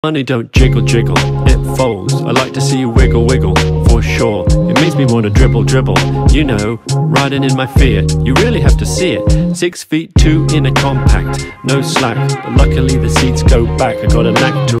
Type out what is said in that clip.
Money don't jiggle jiggle, it folds. I like to see you wiggle wiggle, for sure. It makes me want to dribble dribble, you know, riding in my Fiat. You really have to see it. 6 feet 2 in a compact, no slack, but luckily the seats go back. I got a knack to